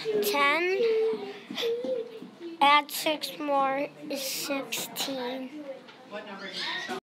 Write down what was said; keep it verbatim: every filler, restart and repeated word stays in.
ten. Add six more is sixteen. What number did you show?